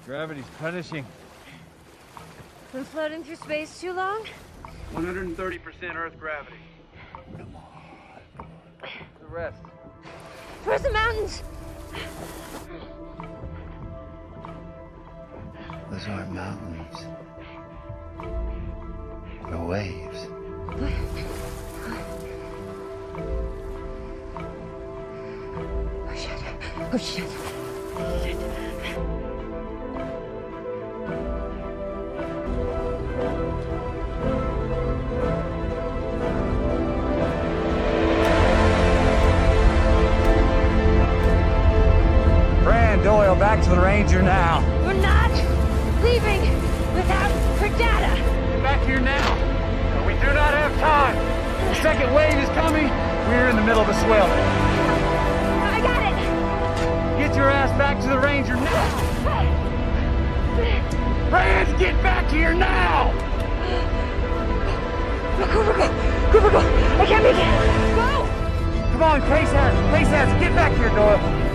Gravity's punishing. Been floating through space too long? 130% Earth gravity. The rest. Where's the mountains? Those aren't mountains. They're waves. Oh shit. Oh shit. Fran Doyle, back to the Ranger now. We're not leaving without her data. Get back here now. We do not have time. The second wave is coming. We're in the middle of a swell. I got it. Get your ass back to the Ranger now. Fran, get back here now. Go. I can't make it. Go. Come on, Pace has it. Get back here, Doyle.